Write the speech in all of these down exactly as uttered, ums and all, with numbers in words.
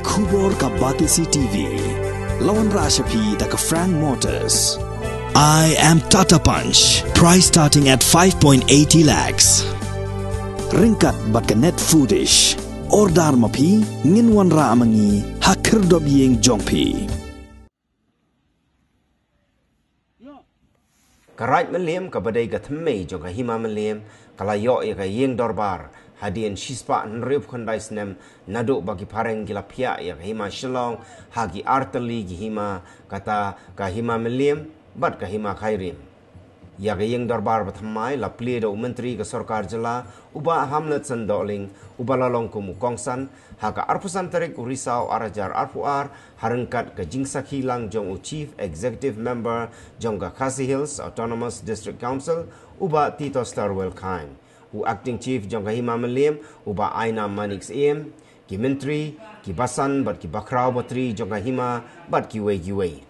Kubor ka Batisi T V. Lawan Rashapi taka Frank Motors. I am Tata Punch. Price starting at five point eight zero lakhs. Ringkat bat ka net foodish. Ordar mapi nginwan ra amangi hakir dobyeng jongpi. Karat melim kabadai gathmei joka hima melim kalayo ya kayeng dorbar hadian shispa nrip khandai snem nadu bagi pareng gila pia ya hima shillong hagi arteli gihima kata kahima melim bat kahima khairim ya kayeng dorbar bathamai la ple do menteri ke sarkar jela uba hamlet sandoling uba lalong kumu kongsan haka arpusan tarik urisau arajar arpuar harengkat ke jingsak hilang jong u chief executive member jong ka Khasi Hills Autonomous District Council uba Tito Starwell Khaim u acting chief jong ka hima melim uba Aina Manix em ki menteri ki basan bat ki bakrau batri jong ka hima bat ki wei ki wei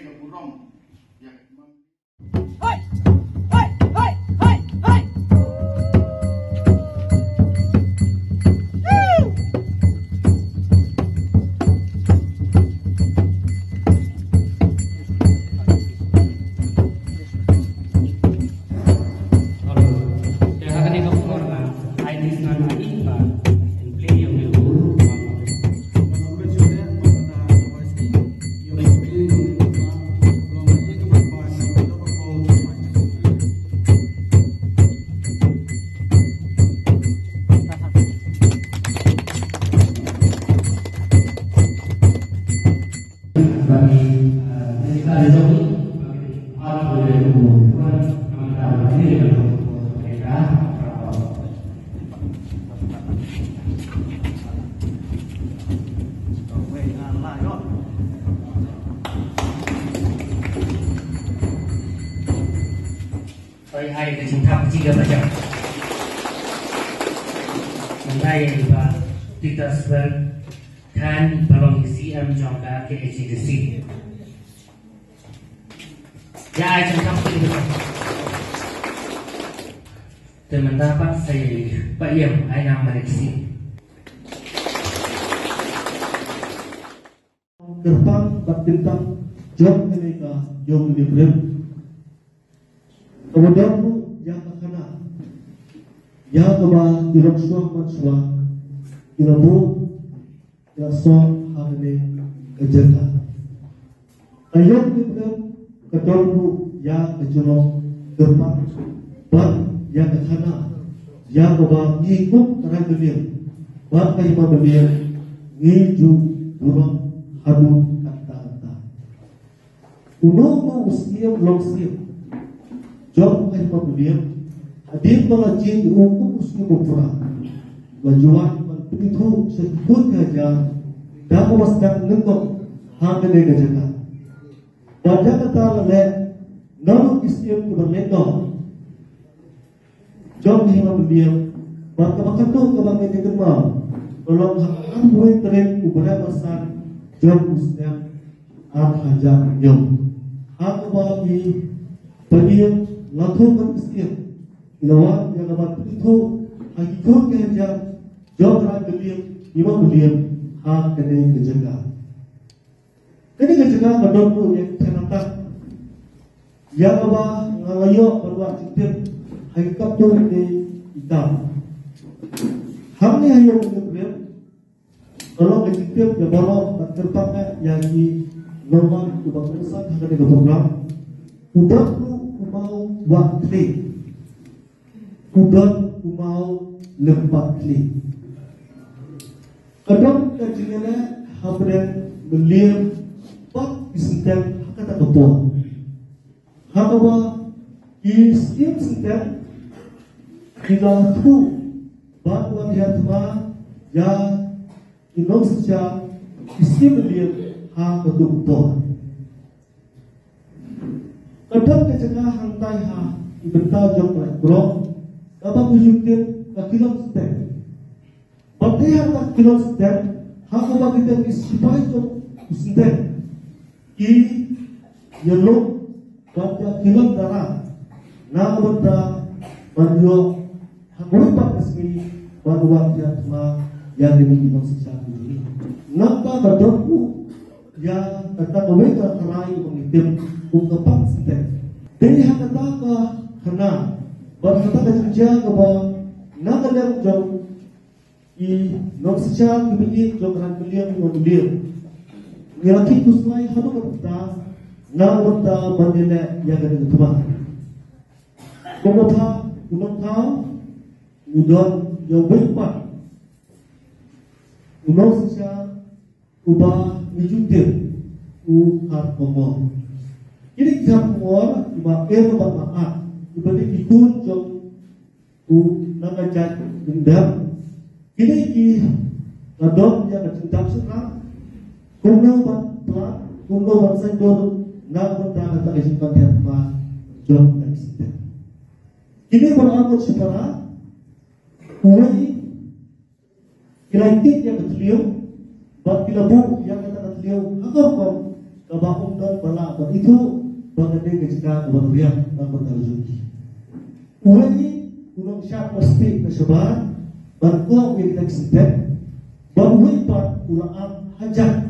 hai ke cinta tiga macam. Mulai ba kita sebar kan balong C M jangka ke H D C. Ya cinta tiga. Teman dapat saya bayam ayam Malaysia. Gerbang bintang jom mereka jom libre. Kemudian yang kena, yang keba dirok suang mansua, dirabu, dirasong hamil kejaga. Ayat kita ketemu yang kejono gerbang, ban yang kena, yang keba ngikut kerana dunia, ban kaima dunia ngiju burung hadu kata-kata. Uno usia belum siap. Jom kay pabuliyam, adin mga jing hukum usyo bupura. Wajuan magpitho sa ikot kaja, damo wasdak nuntok hanggang ay kajaka. Wajah kata lale, nalong isyam kubarlendo. Jom kay pabuliyam, magkamakano kabang itikan mo, tolong hanggang buhay tarin ubara masan, jom usdak ang kajak nyong. Hanggang mga pabuliyam, lathung kan istiak ilawan yang dapat itu hakikut kehendak jauh ran beliau lima beliau hak kene kejaga kene kejaga madon yang tenatak yang apa ngalayo berbuat cipir hakikat tu ini hitam hamni hayo beliau kalau cipir ya bawa terpakai yang di normal ubah perusahaan kene program udah mau buat klik udon mau lembat klik kadang kejadiannya hampir melir pak disentel kata ketua hawa iskim sentel kita tu bahwa dia tua ya Indonesia iskim melir ha ketua kadang kecegah hantai ha ibentau jom baik bro apa mujudin ke kilom step bagi hantar kilom step ha apa kita isipai jom step ki yellow baca kilom darah na benda banyo ha kulipat kesmi baru wajah ma yang ini kilom sejak ini Napa berdoa ya kata mereka kerai mengitim ungkapan sendiri. Dari hal kata ke kena berkata kerja ke bawah nak ada jauh i nok secara kebiji jauh kerana beliau mengulir. Ngelaki kuslai hadu berkata nak berkata bandela yang ada di rumah. Kemudian unang tahu udon jauh berpat unang secara ubah mejutir u har komo. Ini jam war ubah er ubah maat ubah ikut jom u nangajat dendam. Ini ki adon yang cinta suka kuno ban plat kuno ban sendor nak bertahan tak isin konten ma jom eksisten. Ini berakut separa uai ilaitik yang ketuliu bab kilabu yang kata beliau agar kau kabahum dan bala bab itu bagaimana ketika berlian dan bertarjuki. Uai unang syak mesti kesebar berkau yang kita kesidek berwui par ulaan hajat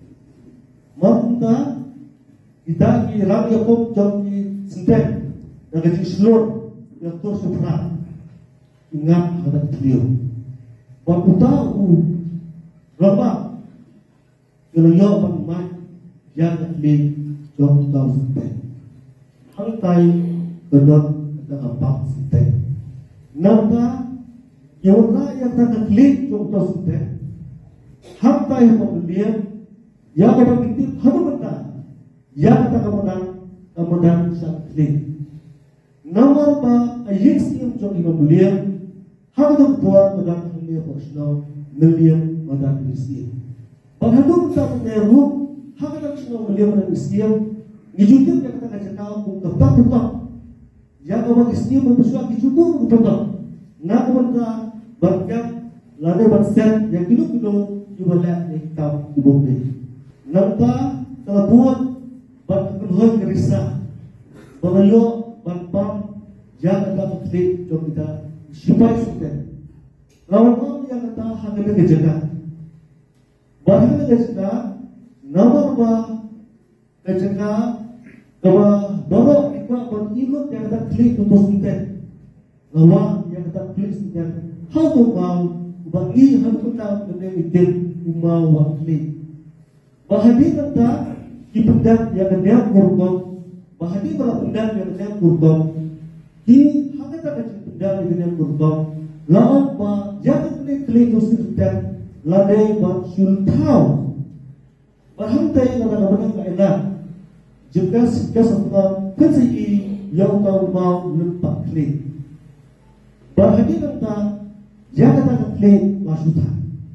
maka kita hilang ya pun jauhi sedek dan kecil seluruh yang terus supra ingat hadap beliau bab utahu rabak kalau yo pemain yang di jom tahu sendiri, hantai kedok kita apa sendiri. Nampak yang yang tak klik jom tahu sendiri, hantai pembelian yang ada itu hadu benda, yang tak kemudian kemudian sang klik. Nomor ba ayat siam jom pembelian, hadu buat kedok pembelian personal million madan miskin. Bahagian kita meneru, hak kita semua beliau dan Islam. Nijutip yang kita kaji tahu pun kepak kepak. Yang orang Islam bersuara dijubur kepak. Nak mereka bagian lada bansen yang hidup hidup jualan yang kita ubah. Nampak telah buat berkeluhan kerisa. Bagayo banpam yang kita mesti jom kita sipai sudah. Lawan yang kita hak kita kejaga. Bahagian ketika nama ba ketika bahwa baru ikut berilmu yang kita klik untuk kita, lawan yang kita klik kita, how to mau bagi how to tahu benda itu mau wakili. Bahagian kita di pendam yang ada kurban, bahagian berapa pendam yang ada kurban, di hak kita kerja pendam yang ada kurban, lawan ba jangan klik untuk kita. Ladai bang sultau, berhantai pada orang kailah. Jika jika seorang kesiki yang kau mau lempak klik, berhati tentang jangan tak klik maksudnya.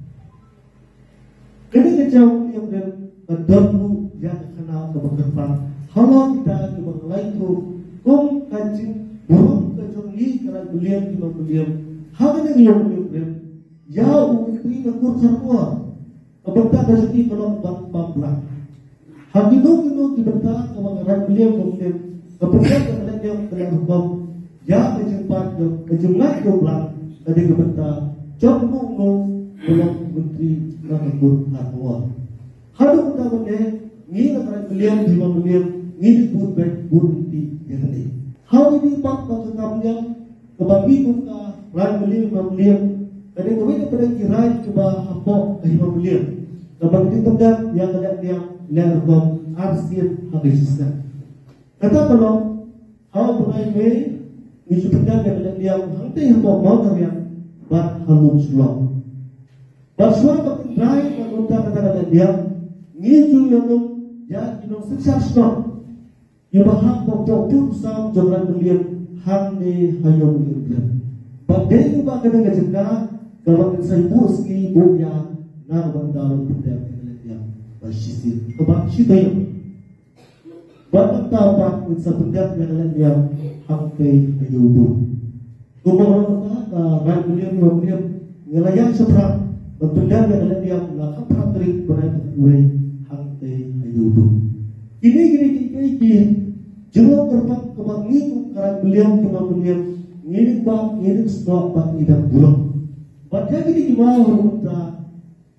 Kini kejauh yang berdulu yang kenal keberdepan. Kalau kita keberlain tu, kum kancing burung kejungi kerana beliau kita beliau. Hal ini yang beliau. Jauh itu nakur karua, kebentak rezeki kalau bang pamblang. Haginu ginu kebentak kemangaran beliau kemudian kebentak kemudian dia kemudian hukum. Ya kejempat kejemlat jumlah dari kebentak. Jom nunggu belum menteri nakur karua. Hadu kita kemudian ni nakuran beliau lima beliau ni pun baik pun di ini. Hal ini pak kalau kami kebagi kita ran beliau beliau. Jadi kami kepada kirai cuba apa kehidupan beliau. Dapat ditendang yang ada yang nervom arsir habiskan. Kata kalau hal bukan ini ni sebenarnya yang ada yang hantai apa mau yang bat halus long. Baswa batin rai mengunta kata-kata dia ni tu yang ya ino sukses long. Ia bahang pokok pun sam jalan beliau hantai hayom beliau. Badai ubah kena kejendak. Kalau saya buski bunya nak bandaran benda yang bersih, kebak siapa? Bapak tahu pak sebenarnya yang lain yang hampai ayubu. Kemudian kata rai beliau beliau ngelayan seberang benda yang lain yang nak hampai terik berai berai hampai ayubu. Ini gini gini gini. Jauh kerap kebak ni rai beliau kebak beliau ngirik bak ngirik stok bak idam burung. Baca gini gimana kita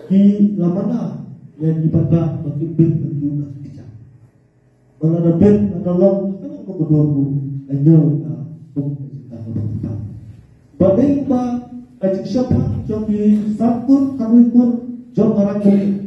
di lamana yang ibadah bagi bin berjumlah bijak. Kalau ada bin ada long kan aku berdua hanya untuk kita berdebat. Bagai ba ajik siapa jadi satu kami pun jom orang ini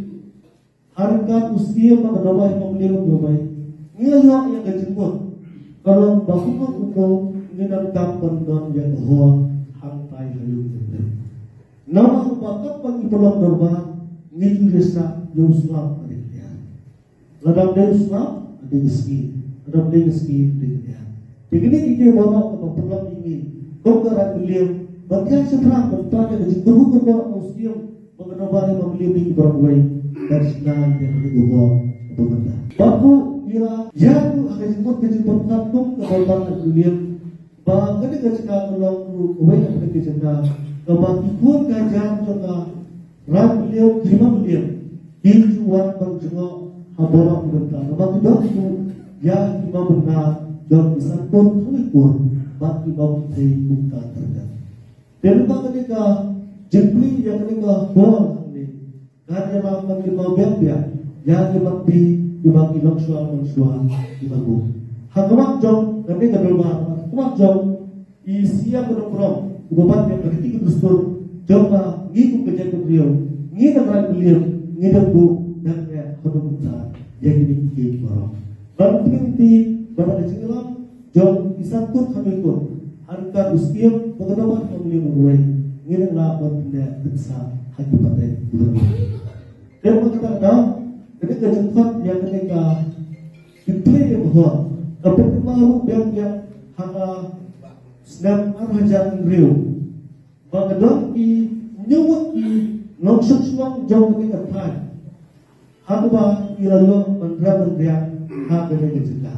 harga usia menambah pembelian berbaik. Nilai yang kejemput kalau bahkan untuk dengan kapan dan yang hoa hantai hayu itu. Nama bakat bagi pelok dorban ngitu desa Islam ada dia. Ladang dari Islam ada meski, ladang dari meski ada dia. Jadi ini bawa ke pelok ini. Kau kerana beliau bagian seberang bertanya dari berhubung bawa usia mengenai pembelian ini berbaik dan senang yang kedua berbeda. Bapu ia yang akan disebut kejemput kampung kebawahan beliau. Bahkan dia cakap kalau banyak mereka cakap kalau pun kajian cakap ram beliau terima beliau dijual berjengok habarak berita. Kalau tidak itu yang lima benar dan bisa pun pun bagi bau teh buka terjadi. Dan bagi mereka jempli yang mereka bol ni kerana memang bagi bau biar yang dibagi dibagi loksual loksual dibagi. Hakamak jom kami kedua. Kumajau isia berperang ubat yang ketika bersuara coba ngiku kerja beliau ngidam rai beliau ngidam bu dan ya hodong besar yang ini kiri barang lalu pinti barang cilam jom isangkut kami pun harga usia pengenalan kami mulai ngidam lah benda besar hati pada bulan dan kita tahu ketika jumpa yang ketika dipilih bahwa apa yang baru yang yang hanga sedang arhajan riu bagdon ki nyumut ki noksuk suang jauh ketika thai hangba iralo mandra mandra ha bene gejika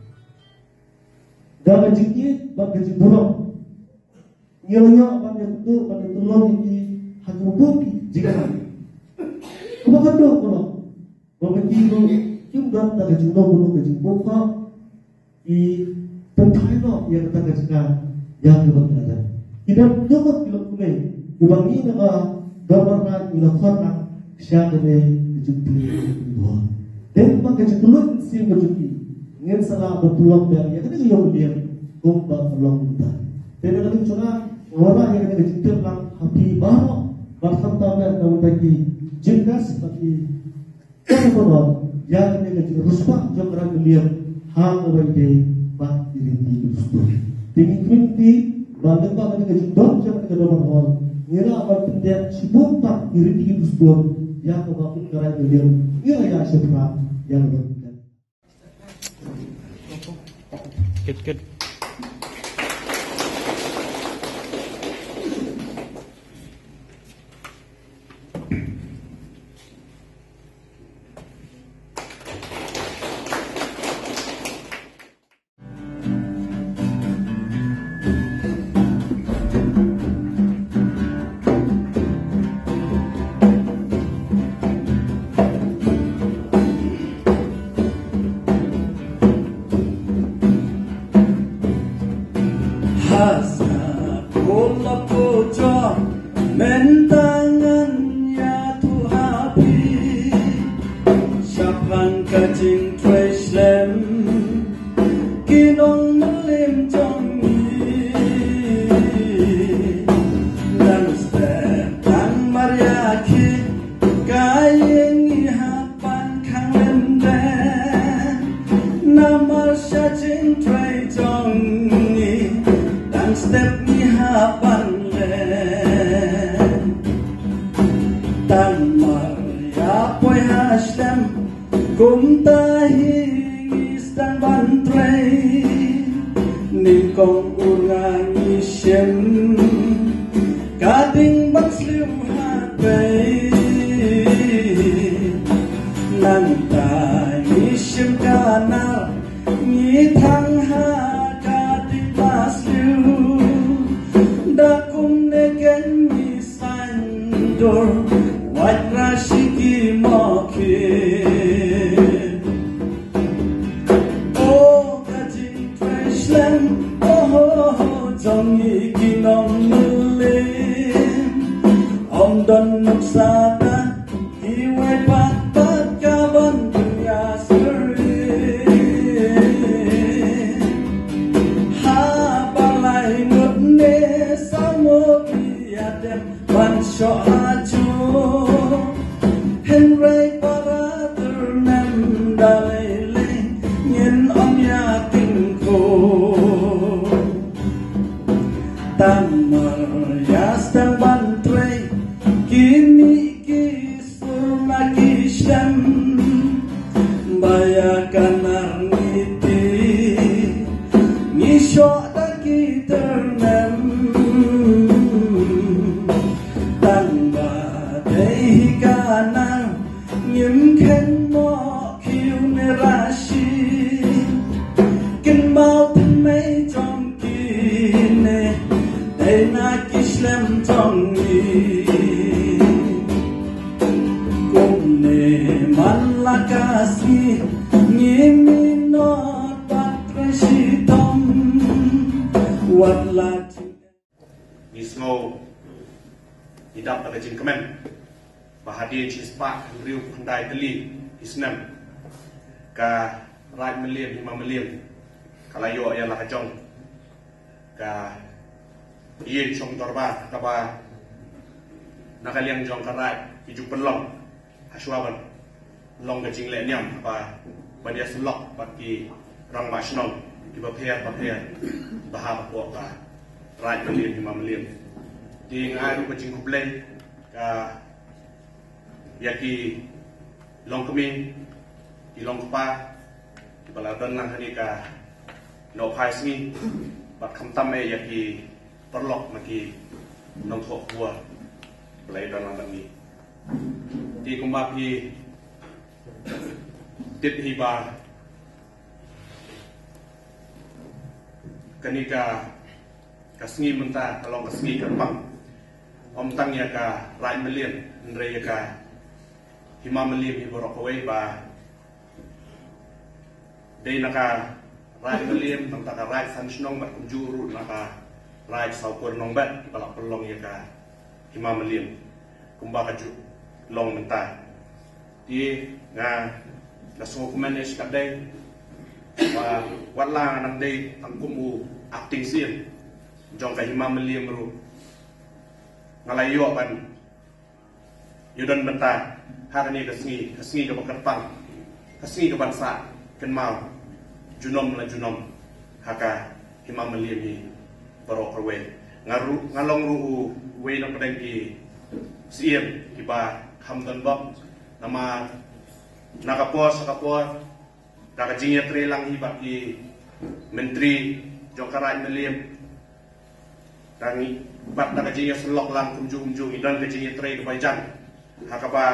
dan gejiki bag geji burung ngilnya pada tu pada tulung ki hagubu ki jika kuma kado kono bagati ro kim dan ta geji no kono geji boka i Pentaino yang kita kasihkan yang kita tidak dapat dilakukan. Ubangi nama government ilakukan siapa yang dijumpai dua. Dan maka judulnya si berjuti ingin salah berpeluang yang yang kita yang dia kumpul peluang kita. Dan kalau kita orang yang kita jumpai happy baru bersama dengan bagi jengkas bagi orang yang kita jumpai ruspa jangan melihat hal bagi Pak diri itu. Tinggi tinggi, bahkan kalau kita jendong jangan kita dorong hal. Ngira apa pendiam sibuk Pak diri itu yang kebakut kerai beliau. Ngira yang sebenar yang berbeda. Good, good. Om don nuksata Bahadi Chispa Riu Pandai Deli Isnam Ka Rai Meliam Hima Meliam Kalayo Ayalah Hajong Ka Yen Chong Torba Taba Nakaliang Jong Karai Hiju Pelong Hashwaban Long Gajing Le Nyam Apa Badia Sulok Bagi Rang Mashnong Kiba Pia Papia Bahab Boka Rai Meliam Hima Meliam Di Ngaru Gajing Kublai Ka Yaki long kami, di long kepa, di baladan lang hani ka no pais ni, bat kamtam eh yaki perlok maki nong thok buah, baladan lang ni. Di kumbapi tit hiba, kanika kasngi mentah kalong kasngi kerpang, om tang ya ka rai melian, nre ya ka Hima Meliam Hiborok away ba day naka right Meliam nang taka right Sanshnong bat kumjuru naka right Saupur nong bat balak pelong ya ka Hima Meliam kumba kaju long mentah di nga nasungo kumanes kadai ba watla nang day tangkumu acting scene jong ka Hima Meliam ru ngalayo kan yudon mentah hari ini kesini, kesini ke Pekerpang, kesini ke bangsa, kenmal, junom la junom, haka Hima Meliam ni barok perwe, ngaru ngalong ruhu, we nak pedang ki siem, kiba hamdan bab, nama nakapos nakapos, nakajingnya trelang hiba ki menteri Jongkarai Meliam, dan bat nakajingnya selok lang kumjung kumjung, dan kajingnya tre ke Bajan, haka ba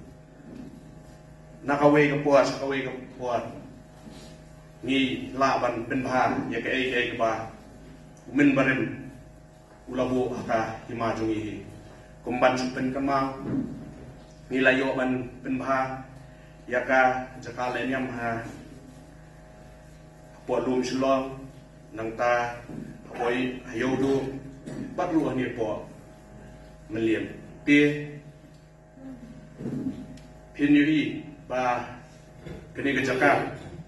nakaway ka puas, nakaway ka puas ni laban penbahan ya ke ai ai ba min barim ulabu haka himajung ihi kumban pen kama ni layo ban penbahan ya ka jakale nyam ha po lum shlong nang ta hoi hayodu batru ni po meliam pe pinui ba kini kejakar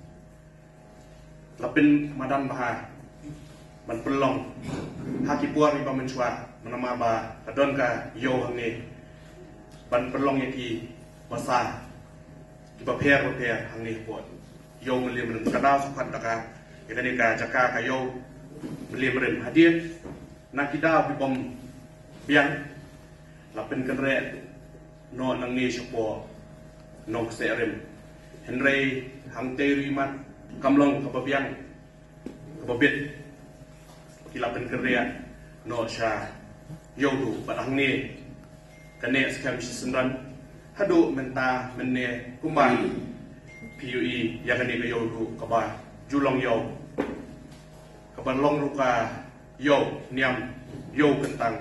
lapin madan bahar ban pelong haki puar iba mencua menama ba adon ka yo hangne ban pelong yaki basa iba per per hangne pot yo melim ren kada sukat taka yakani ka jaka ka yo melim ren hadir nakida bibom biang lapin kenre no nang ni syopo nok serim Henry hang terimat kamlong kapabiang kapabit kilapan kerja no sya yodu batang ni kene skam sisendan hadu menta menne kumba P U E yang ni ke yodu kaba julong yo kaba long ruka yo niam yo kentang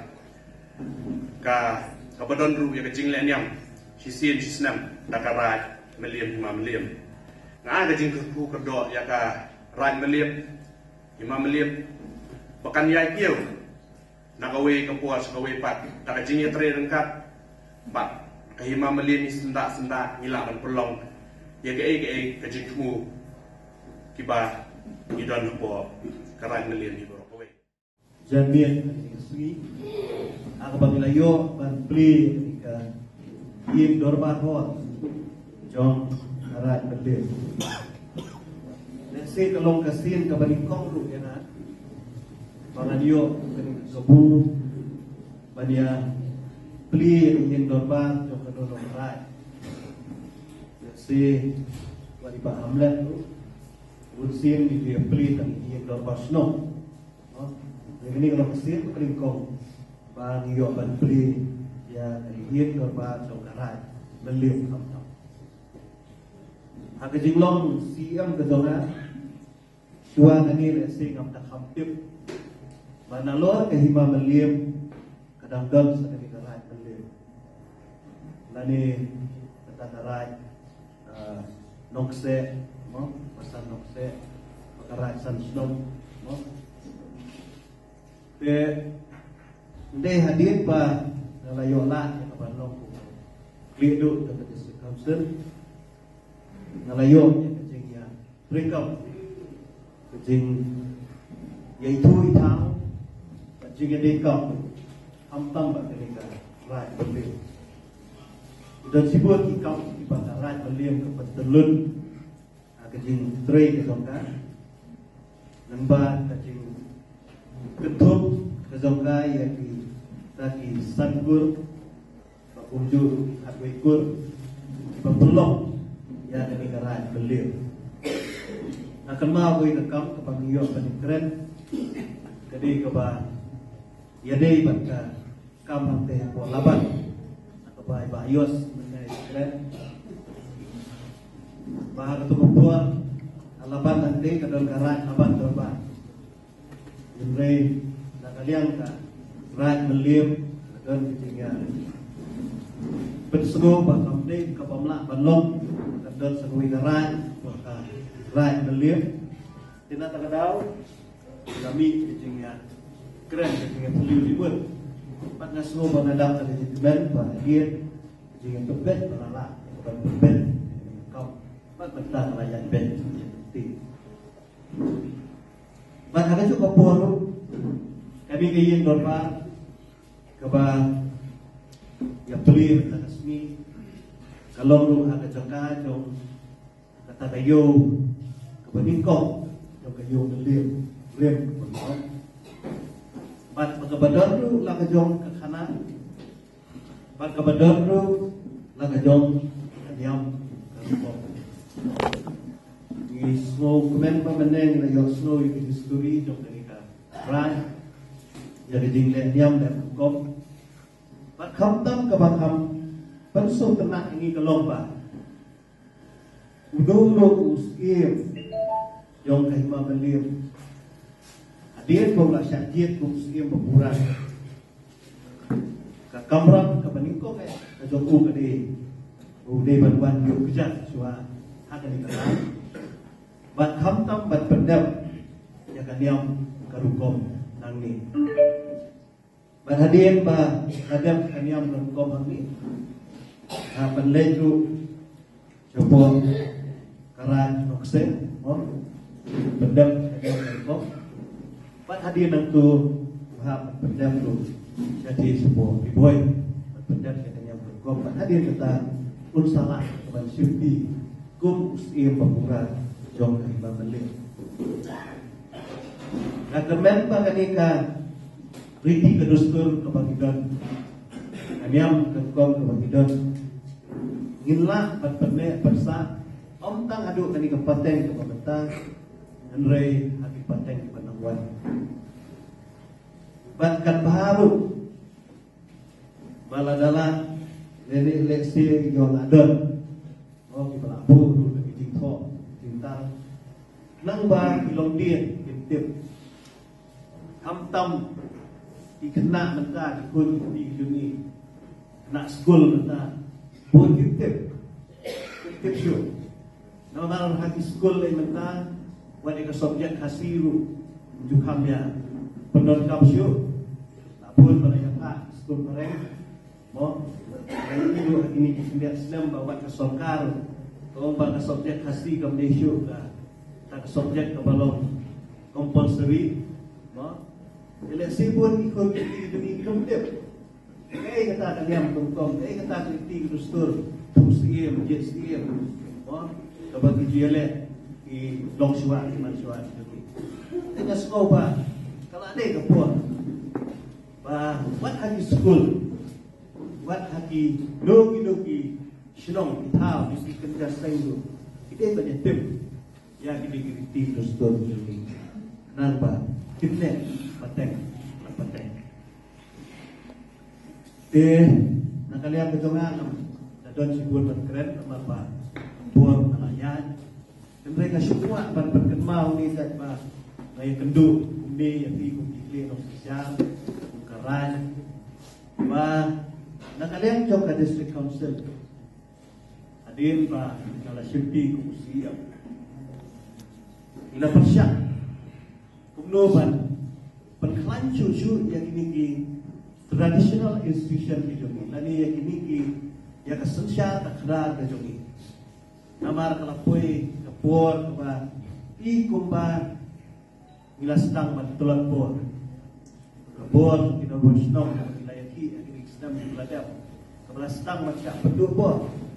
ka kaba don ru ya kecing le niam sisin sisnam dakarai Meliam Hima Meliam nga ada jing ku kerdo ya ka ran Meliam Hima Meliam pekan yai kieu nakawe ke puas kawe pat taka jing ya tre rengkat pat kahima malin ni senda-senda ngilak man pelong ya ke ke ke jikmu kiba idon po karan malin ni bro kowe jamian sui aku bangilayo ban beli ketika im dorba ho jong karan malin nasi kalong kasin ka balikong ru ya na banganyo kebu bania beli im dorba jong kadon rai nasi wali ba hamlet tu ursin di dia beli tang im dorba snow ini kalau kesir tu keringkong bang iyo ban beli ya dari dorba jong karai beli kam Hak jinglong siam ke zona Shua ngani le sing am tak hampir Manalo ke hima melim kadang dal sa kani karai melim Lani kata karai nokse mo pasan nokse karai san snom mo Te Nde hadir pa Nalayo la ya kabalong Klidu dan kejisi kamsen Ngalayo yang kecing ya breakup kecing yaitu itang kecing yang dekap amtang bak mereka right belim dan sibuk ikam ibadah right belim ke petelun kecing tray ke zongka nembat kecing ketup ke zongka yang di taki sangur bakumjur hatwekur pembelok ya dari karai beliau. Akan mau ke kam ke bangiyo paling keren. Jadi ke ba ya dei batka kam hante ko laban atau ba bayos menai keren. Bahar tu kupuan laban nanti ke dalam karai laban dorba. Jumrei nak kalian ka karai beliau dan ketinggian. Berseru bakam dei ke pamla banlong dan seruai gerai, maka gerai beliau, tidak terkadau, kami kecingnya keren, kecingnya beliau dibuat, pada ngasih mengadap dari jadiban, pada dia kecingnya berbed, berala, bukan berbed, kau, pada bentar rakyat bed, seperti. Pada ada juga poro, kami ingin dorba, keba, yang beliau tak resmi. Kalau lu ada jangka jom kata kayu kebeningkong jom kayu melim lem benong bat kebadan lu laga jom ke kanan bat kebadan lu laga jom ke diam ke bawah ni snow kemen pemeneng la yo snow itu history jom kenika right jadi jingle diam dan kok bat kamtam ke bakam Pensu kena ini ke lomba Udolo uskim Jom kahima belim Hadir kong lah syakjit kong uskim berkurang Ka kamram ka peningkong eh Ka jom u ke di Ude bantuan yuk kejat Suha hak ini kenal Bat kamtam bat pendam Ya kan yang karukom Nang ni Bat hadir ba Kadam kan yang karukom nang ni Apan leju Jepun Karan Nokse Pendam Kau Pat hadir nantu Wahab pendam tu Jadi sebuah Biboy Pendam Kau Kau Pat hadir kata Unsalah Kepada syuti Kum usia Pemurah Jom Kahibah Melik Nah kemen Pakanika Riti kedustur Kebagidan Kanyam Kekong Kebagidan Inilah berpenek bersak Om tang aduk kani kepateng ke pemerintah Henry hati pateng ke penangguan Bahkan baru Baladala Nenek leksi yang ada Oh di pelabur Di jingkok Cintal Nang bah ilong dia Kintip Hamtam Dikena mentah Dikun di dunia Nak school mentah Pun kintip Kintip syuk Nama hati sekolah yang mentah Wadika subjek hasiru Jukamnya Penonton syuk Lapun pada yang tak Sekolah mereka Mo, ini dulu ini kita Islam bawa ke sokar, kau bawa ke subjek kasih ke Malaysia ke, tak ke subjek ke balong compulsory, mo. Eleksi pun ikut itu itu itu. Eh kata kalian tungkong, eh kata kritik rustur, terus ia menjadi ia, mo. Kabagi jele i long shua i man shua itu. Tengah sekolah, kalau ada kepon, bah, what have you school? What haki dogi dogi shlong itau mesti kerja sayu ide banyak tim ya gini gini tim terus terus ini nampak timnya pateng pateng eh nak kalian berjongan dan sibuk berkeren apa buat nelayan dan mereka semua ban berkenal ni kat bah gaya kendu kumbi yang di kumbi kle no sosial karan bah. Nah kalian coba district council, adil pa kalau simpi kusiap, ila persyak, kumnoban, penklan cucu yang ini traditional institution dijongi, lani yang ini yang kesensia takrar dijongi, namar kalapoi kapor kapa, i kumba, ila sedang bantuan bor, kapor kita bersnong. Islam beladap kepala sedang macam berdua bor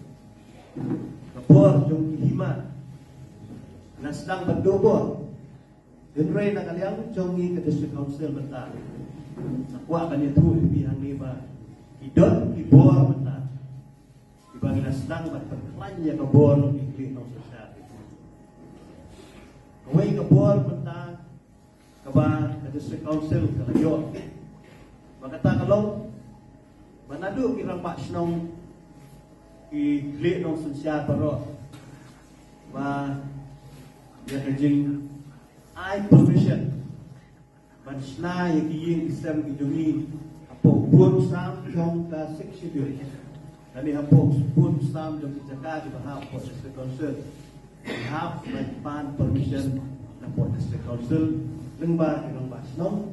kepor jom himat na sedang berdua bor dan ray nak kalian jongi ke district council bentar nak buat kan itu pihak ni ba idot ibor bentar dibagi na sedang berkelanya ke bor ikli no society kawai ke bor bentar keba ke district council kalau yo makata kalau Manado kirang pak snong i kle nong sunsia paro ba ya kajing I permission ban sna ya kiying isam idumi apo pun sam jong ka six schedule dani apo pun sam jong jaga di bahap for district council have like pan permission na for district council lengba kirang pak snong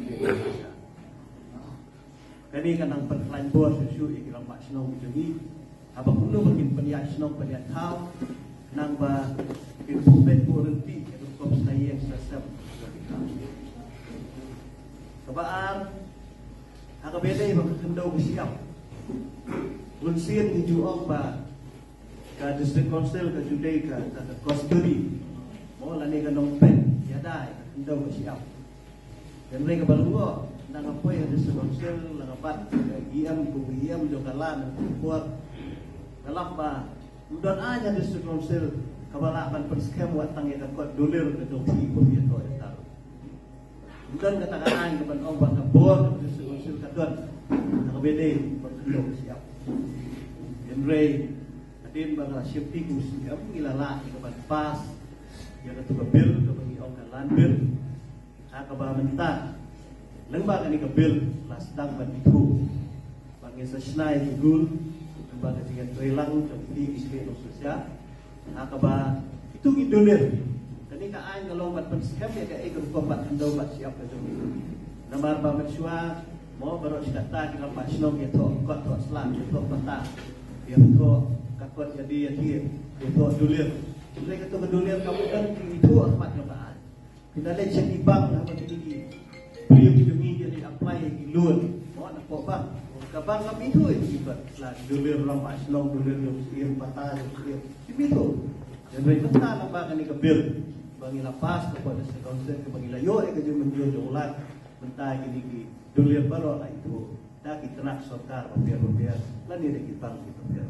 kani kanang perkelain bor susu ikiram pak snong jungi apa kuno bakin peniat snong peniat tau nang ba improvement warranty itu kop saya sesam kabaan aga beda ba kendau siap unsien ni juong ba ka district council ka judai ka ka custody mo lani ka nong pen ya dai kendau siap dan mereka balungo nang apoy ang distribution lang apat iam ku iam jo kalan buat dalam ba udon aja distribution kabalakan perskem watang ida kot dolir ke doki ku dia to eta udon katakan ke ban ong ka bor distribution kadon nang bede perlu siap enrei adin ba safety ku siap ngilala ke ban pas ya ke bil ke bagi ong kalan bil akaba mentar lembaga ni kebil lasdang ban itu bagi sesnai gul lembaga dengan trelang di isli sosial akaba itu gidolir jadi ka ain kalau bat pensiap ya ka ikut kombat ando bat siap ke jumi namar ba mersua mo baru data kita pasnom ya to kot to selam ya to pata ya to kakot jadi ya dia itu dolir mereka tu dolir kamu kan itu ahmad ka kita lihat cek bank apa tinggi beliau demi jadi apply loan mau nak bang kabang kami itu ibat lah dolir orang paslong dolir yang patah yang itu dan mereka tak nampak ni kebil bagi lapas kepada sekonsep ke bagi layo ke jum menjual jualan mentah gini gini dolir baru lah itu dah kita nak sokar biar biar lah ni lagi bang itu biar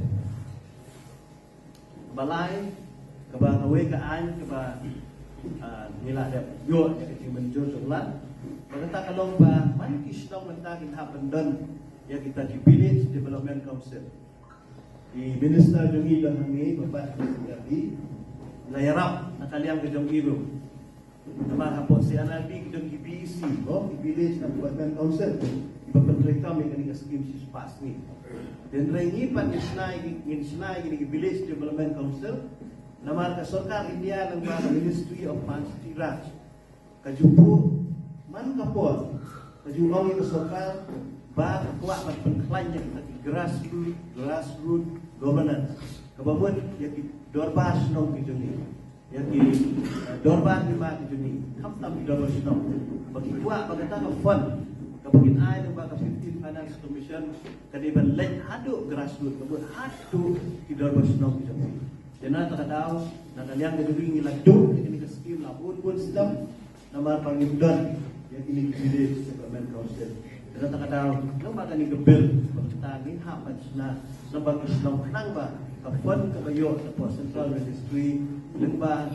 balai kabang away kaan kabang nila ada yo ke jum menjual jualan. Berkata kalau ba man kisnong mentagin hapendan ya kita di Village Development Council di Minister Jungi dan Hangi Bapak Sekali layarap nakaliang ke jong ilu nama hapo si Analbi ke jong I B C oh di Village Development Council di Bapak kami kan skim si pas ni dan rengi pan isnai ngin isnai di Village Development Council nama ka Sarkar India ng Ministry of Panchayat Raj kajupu man kapor kajuang itu sokar ba kuat berkelanya grassroots grassroots governance kebangun yang di dorba senong di dunia yang di dorba lima di dunia hamtam di dorba senong bagi kuat bagi tak fund kebangun ai dan bagi fifteen finance commission kadiban lain hadu grassroots kebangun hadu di dorba senong di dunia jangan tak tahu nak yang di dunia ladu ini ke skim labun pun sedang nama panggilan yang ini dipilih Development Council. Dan tak tahu lembaga ni gebel pemerintah ni hak macam lembaga senang kenang ba kapon kebayo atau Central Registry lembaga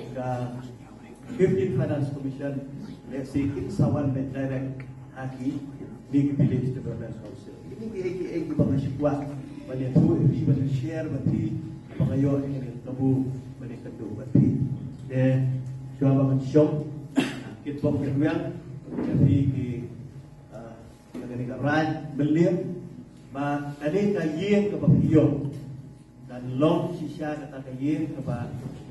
ke fifteen Finance Commission let's say in sawan by direct haki ni dipilih Development Council. Ini ki ek bang kuat banyak tu ini banyak share berarti kebayo ini tabu banyak kedua berarti dan cuba bang syok kita berkeruang jadi di negara Raj beliau bah tadi kajian ke Papio dan long sisa kata kajian ke bah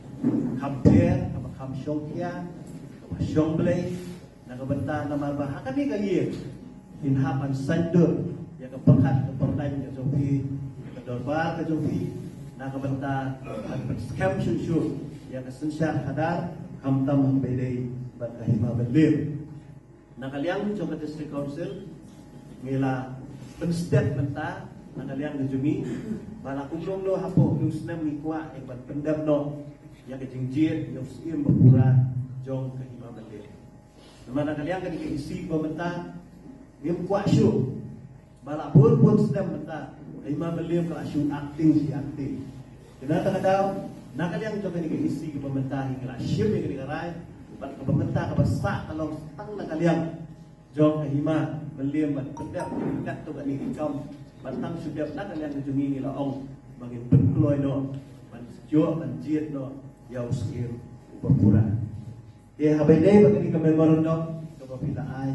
Kamper ke bah Kamshongkia ke bah Shongblay dan ke bentar nama bah akan ni kajian inhapan sandur yang ke pekat ke pertanyaan ke Jofi ke Dorbar ke Jofi dan ke bentar scam susu yang ke sensyar hadar kamtam bedai berkahima beliau. Nak kalian coba district council ngila penstep mentah nak kalian dijumi bala kumlong lo hapo yung senam mikwa yang pendam no yang kejingjit yung sim berpura jong kahima beliau. Nama nak kalian kan isi pementah yung kuat show bala pun pun senam mentah kahima beliau kalau show acting si acting. Kenapa tak tahu nak kalian coba isi pementah ngila ship yang dikarai ke pemerintah ke besar kalau tang nak kalian jom kahima beliau berpendap dekat tu kat ni ikam batang sudah nak kalian kejungi ni lah ong bagi berkeluar no menjual menjit no jauh sikit berpura ya habis bagi ni memorandum apabila ai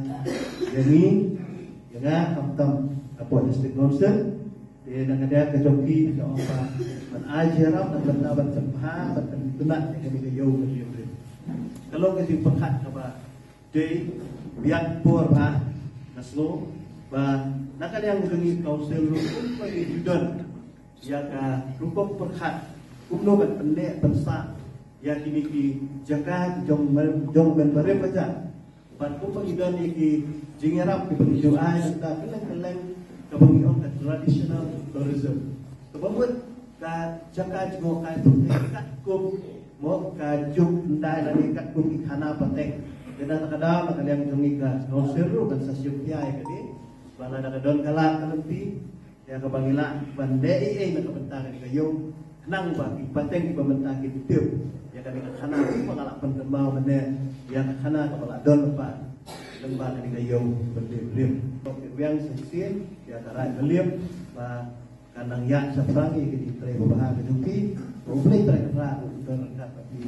jadi jangan kamtam apa district council dia nak ada kejoki ke apa ban ai jeram dan bernabat sempha dan tunat yang kami jauh beliau. Kalau kita pekat apa, day biar pur bah, naslo bah, nak ada yang dengan council rukun bagi judan, ya ka rukun pekat, umno ban pendek pensa, ya kini ki jaga jong jong ban bare baca, ban kum bagi judan ni ki jingerap ki bagi doa serta keleng-keleng kabagi on traditional tourism. Kebabut ka jaga jmo ka tu kat kum mo kajuk ndai lani kat kum ikhana patek dan kadang kadang yang jengika no seru kan sasiuk kiai kadi bala da don kala kalempi ya kabangila bandai eh nak bentar ni kayo nang ba ipateng pembentar gitu ya kami khana pengala pendemau mene ya khana kepala don pa lembah ni kayo berdem yang seksin ya tarai beliau ba kanang ya saprangi kidi tre bahan kejuki boleh tre kra don kat tapi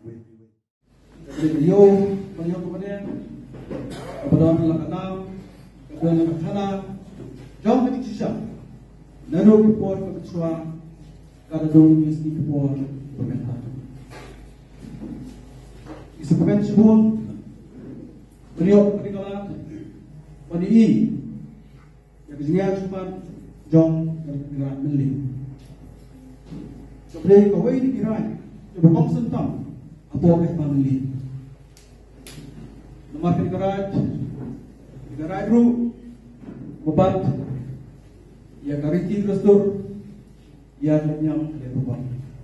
jadi beliau beliau kemudian kepada melakatau kepada melakatana jauh ketik sisa nano kepor keketua kada dong mesti kepor pemerintah isu pemen sebut beliau ketinggalan pada ini yang kejengian cuma jong ketinggalan beli kemudian kau ini kira coba kau sentam apa oleh family nomor garaj garaj ru obat ya kariti restor ya nyam le obat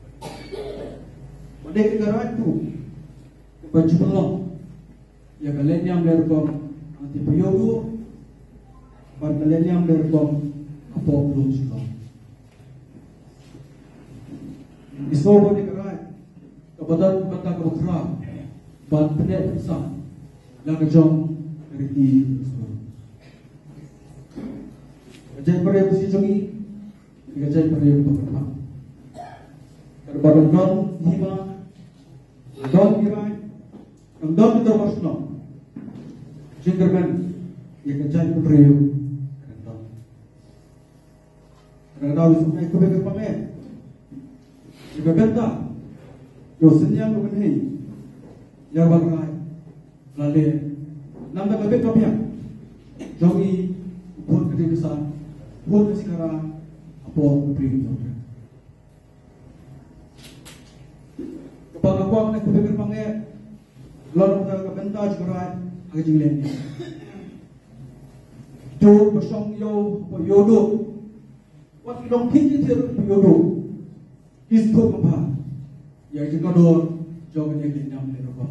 pada garaj ru baju belong ya kalian nyam le kom anti piogo bar kalian nyam le kom apa belum sudah iso pada garaj kepada kata kebakra ban pendek besar lang jong kariti Kajay pare besi jongi kajay pare pakapa terbaru don hima don kirai don kita masno jingerman ya kajay pare don kadang sampai ke beker pamer juga benta yo senyam ko benhi ya bagay lale nam da bebek kapya jongi pun kedekesan, pun sekarang apa beri itu. Kepala kuang nak kupikir panggil, lalu kita kebentar cerai agak jenglen. Jo bersong yo yodo, wat kita kini tiada yodo, istu apa? Ya jika dor, jo kena kena mereka.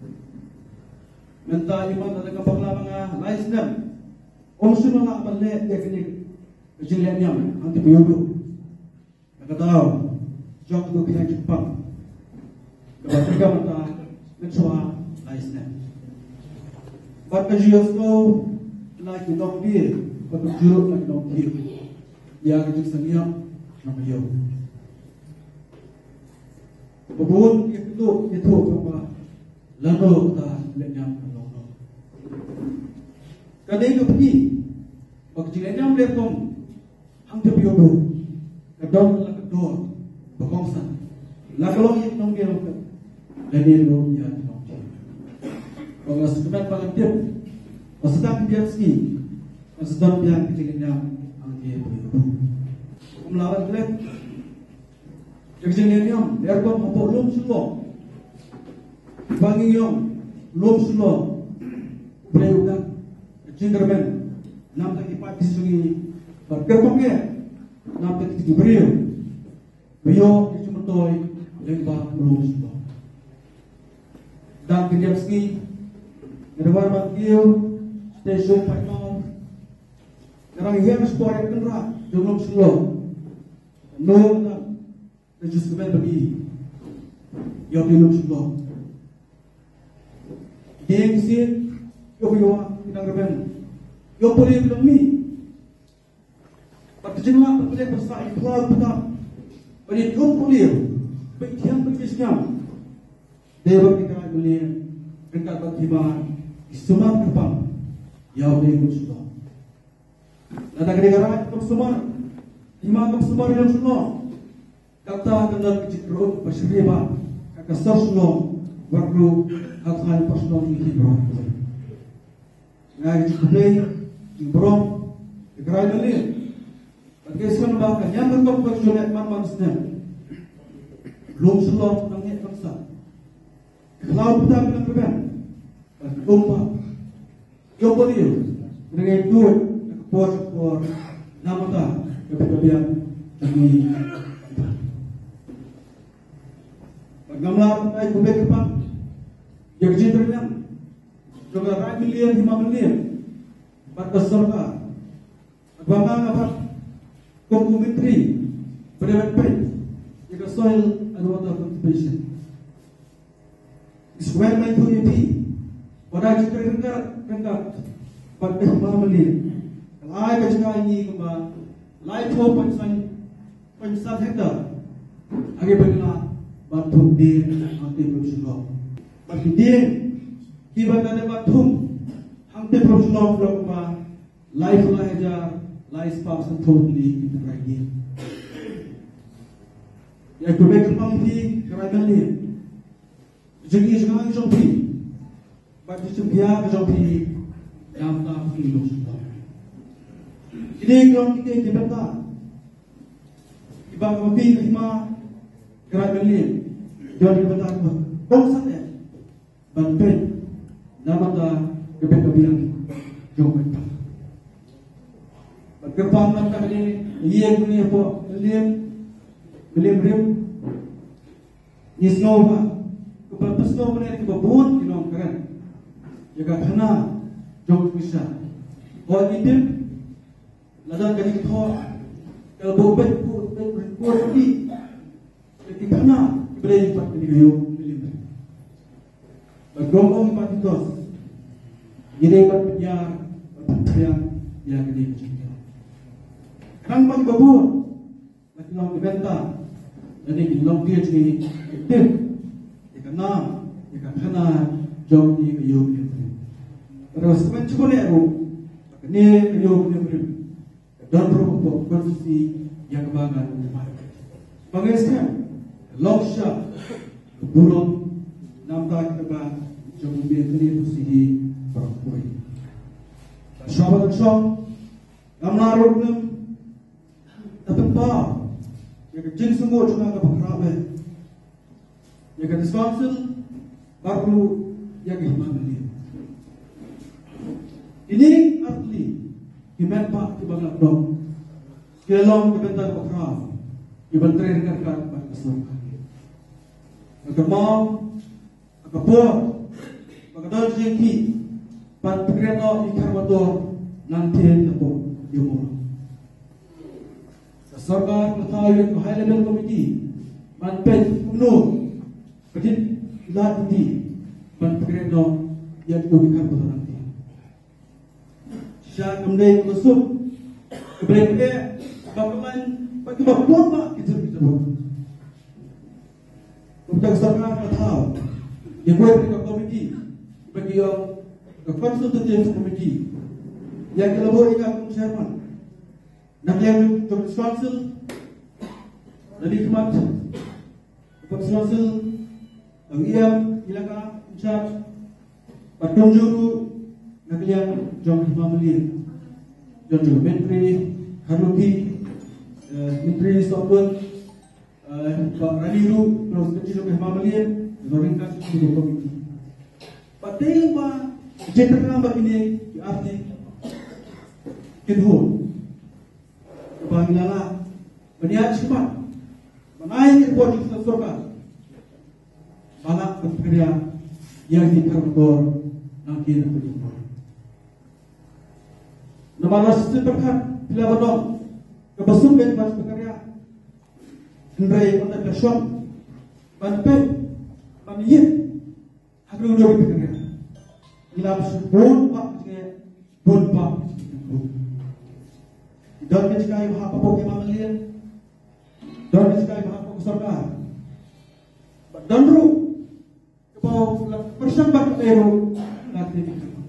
Mentah iman ada kapal lama lain sedang. Om sudah nak balik dia kena jenglennya, anti yodo. Kita tahu, jo tu kena cepat. Ketika kita mencoba lainnya, pada jios tu lagi dongkir, pada juruk lagi dongkir, dia kerja senior nama yo. Babun itu itu apa? Lalu kita lenyap lalu. Kadang itu pergi, bagi lenyap lepom, hampir biodo, kadang lagi dor, berkongsa, lalu yang dongkir. Dan itu ya nongki. Kalau sekedar paling dia, sedang dia ski, sedang dia kecilnya angge begitu. Melawan berat, kecilnya yang dia pun mampu lom sulo, bangi yang lom sulo, boleh udah kecilnya nam tak ipat disungi, berkerpangnya nam tak diberiu, beliau cuma toy lembah lom sulo. Dan Kediapski, Nerwar Bagio, Stasiun Painong, Nerang Hiam Sport yang kenra, Jumlom Selo, Nol dan Rejus Kemen bagi, Yang Jumlom Selo. Dia kisih, Yang Biwa, Bidang Reben, Yang boleh bilang ni, Pada jenah, boleh bersaing, Keluar petang, Pada Yang boleh, Baik yang berkisnya, Dewa kita boleh dekat beriman semua kepang yang dia sudah. Nada negara itu semua iman itu semua yang sudah. Kata kenal kecikro berseriba kata soslo waktu akan personal ini bro. Ngai display bro negara ini. Bagaimana bahkan yang berkau berjuang manusia belum selo nangis bangsa. Kalau kita bilang berbeda, lupa, yang boleh, dengan itu, kepuas-kepuas, nama tak, kebetulan demi bagaimana naik kubek depan, yang jiternya, juga rakyat miliar, lima miliar, batas serta, bagaimana apa, komumitri, berdebat, jika soil and water conservation. Square my unity. Pada kita rendah rendah pada family. Lai kerja ini kuma, lai thop pensan pensan hektar. Agi berkena batu di anti production. Bagi dia, kita ada batu anti production blok kuma, lai pula aja, lai sparks and totally kita lagi. Ya kubek kepang ini kerana ni. Jadi sekarang jompi, bagi sebiar jompi yang tak hidup sudah. Ini kalau kita dibentak, ibarat kopi kelima gerak beli, jangan dibentak apa, bangsa ni, bantuan, nama dah kebet kebiang jompi. Berkepan macam ini, ia punya apa, beli, beli beli, nisnova. Lepas tu boleh kita buat kita kan, jika kena jom bisa. Orang itu, ladan kali kita kalau buat buat buat buat lagi, jika kena boleh dapat video film. Bergomong empat itu, jadi berbiar berbiar yang ini macam. Kenapa kita buat? Lagi nak dibentak, jadi kita dia jadi aktif. Karena, jika kena jauh ni kayuh ni beri. Terus macam mana aku? Ni kayuh ni beri. Dan berapa konsumsi yang kebanggaan umat. Bagaimana? Loksha, burung, nampak kita jauh lebih kini bersih berkuih. Sahabat-sahabat, Kamlarok nem dapat pa. Ya ke jin semua juga ke pengrabe. Ya ke diskonsil baru ya ke himamali. Ini arti himat pak di bangla dong. Kelong ke bentar pengrabe. Iban tren kan kan pak kesuka. Agamau, agapur, magadol jengki, pan pikreno ikarwator nantian napo yumo. Sarkar matayun ko high level committee, pan pen kuno, kadit lahat hindi, pan pikreno yan ko ikarwator nantian. Siya kumday kusuk, kumday kumday, bagaman pagkabapur ba kita-kita ba? Untuk sarkar tahu, yang boleh berikan komiti bagi yang consultative committee yang kelabur ikan chairman, nak yang Joint Council, lebih kemat, Joint Council, ang iyang ilaka in charge, patong juru nak yang Joint Family, Joint Menteri, Haruki, Menteri Software. Pak Radiru, terus kecil ke Himalayan, meringkas di komiti. Patel pa, jenderal nambah ini arti kedua, kebangilan, beniat cepat, menaik projek surga, balak berkarya yang dikarbotor nanti nak berjumpa. Nama rasa berkat bila bedong kebesum dan pas berkarya. Hendrai untuk kesuam, banpen, banjir, agak udah berkena. Ilam sebon pak, bon pak. Dan kecuali bahagia pokok yang mengalir, dan kecuali bahagia pokok surga. Dan ru, kebau persambat ero nanti.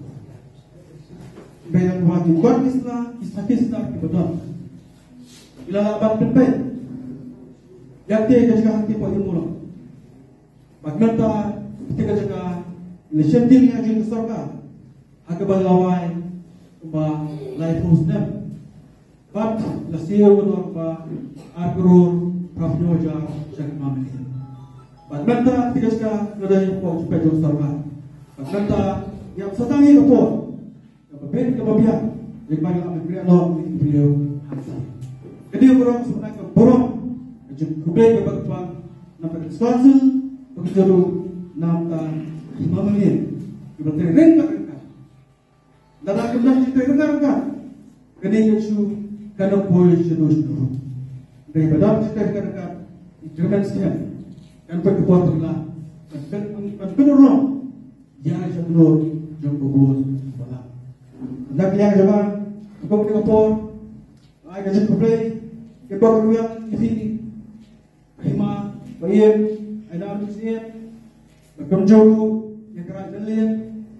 Bayang wajib buat kisah, kisah-kisah kebetulan. Bila banpen. Yati ketika hati pada mula, bagaimana ketika jaga lesenting yang jadi surga, agak balawai, bah life husnam, but lasiu betul bah agrur profnyoja jaga mamli. Bagaimana ketika jaga ada yang kau supaya jadi surga, bagaimana yang sedang ini kau, kemudian kemudian yang banyak ambil Allah ini beliau hati. Jadi orang sebenarnya borong. Kubay ke bagpang nampak sponsor begitu nampak Himalayan ibarat rengka rengka dalam kemudian kita rengka rengka kini Yesus kena boleh jenuh jenuh dari badan kita rengka rengka Jerman sekian kan berkebuat terlah kan kan penolong ya jenuh jam kubur malam hendak yang jalan kubur di kapal ay kajet kubay kebak yang ini Hima, bayam, ada manusia, berkemjau, yang keras jalan,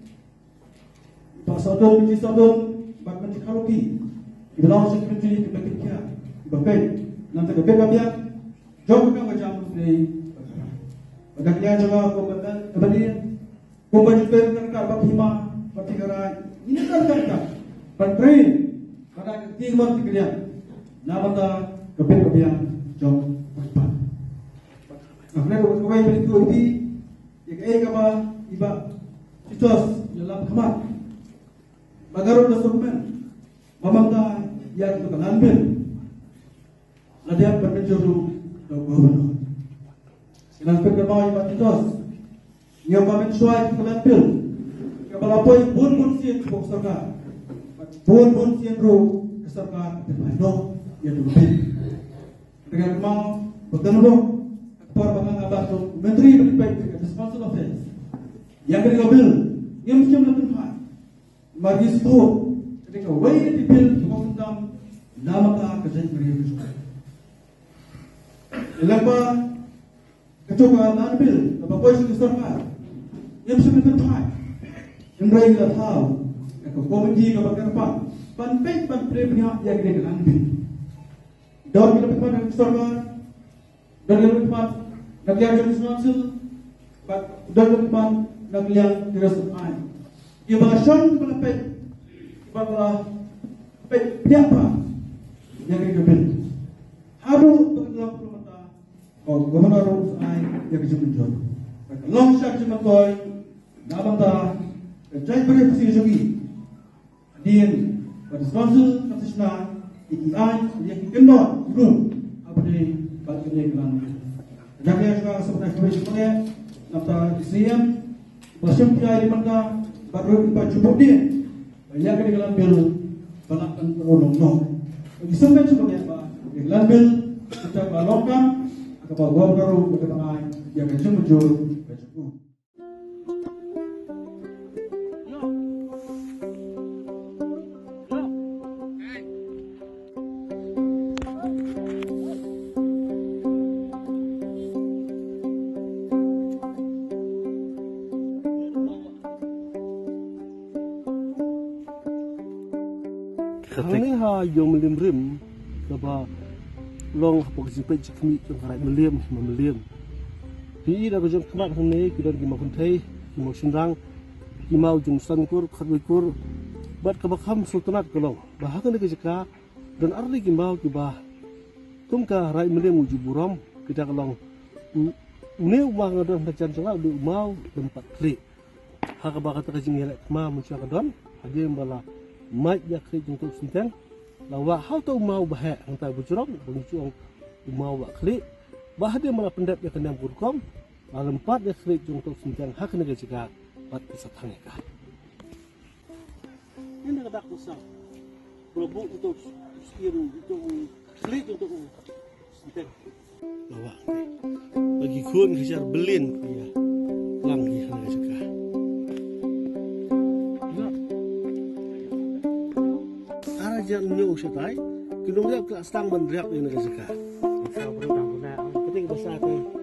pasal dua, menjadi satu, bahkan teknologi, di dalam sekretari kebakian, bagai nanti kebaik bagian, jauh kan macam dari, bagainya juga komandan, kemudian, komandan juga mereka bak hima, bak keras, ini kan mereka, bertrain, pada timur sekalian, namanya kebaik bagian, jauh berdepan. Kerana kawai berikut ini, yang ayah kapa iba citos dalam kemat, bagarun dokumen, mamanta yang tukang ambil, ladian berpenjuru gubernur. Silakan kemau iba citos, yang pamen suai tukang ambil, kapalapoi bun bun sian kebuk surga, bun bun sian ru kesurga terbaik yang dukupin. Dengan kemau bertemu. Para pengang abah tu menteri berbaik dengan sponsor offense. Yang ketika bil, yang mesti melakukan hal. Bagi itu, ketika way di bil cuma tentang nama tak kerja beri. Lepas kecoba nan bil, apa poin keserkan. Yang mesti melakukan hal. Yang beri kita tahu, kalau komedi kalau kerpan, panpek panpek punya yang kita nan bil. Dalam kita berkepada keserkan, dan kita berkepada Nagliang jenis konsul, dan berkepan nagliang jenis ain. Ia bahasaan kepada pek, kepada Penyapa yang dikebin. Haru pengelola permata. Oh, gubernur ay yang dijemput. Long shot jemput. Nabangta. Jai beri pasti jogi. Adien pada sponsor kasusna ikian yang kendor belum apa di bagi kelan. Jadi juga sebenarnya kami sebenarnya nafta Islam bersama di mana baru kita cukup dia banyak di kelan bil banyak terolong no. Bagi sampai sebenarnya pak di kelan bil kita balokkan atau bawa baru berkenaan yang kecil muncul cukup. Kami ha yang melim-lim, sebab long apa kesempatan cikmi yang karai melim, melim. Pi dah kerja kemat kami kita di makan teh, di mau sinrang, di mau jungsan kur, khadwi kur, buat kebakam sultanat kelong. Bahagian lagi jika dan arti kimau kibah, tumka rai melim uji buram kita kelong. Ini uang ada macam cakap di mau tempat klik. Hak bakat kerja ngelak kemah muncul kedon, ada yang bala. Mat ya klik untuk sinten, lawa hal tu mau bahaya hantar bujuram, bujuram mau buat klik, bahagia malah pendap yang kena burkom, malam empat ya klik untuk sinten hak negara jika buat kesatuan mereka. Ini nak tak usah, berubah untuk skiru untuk klik untuk sinten, lawa bagi kun kejar belin ya, langgi negara jika. Yang nyu setai, kini dia ke stang bendriak ini ke sekarang. Kalau berundang-undang, penting besar tu.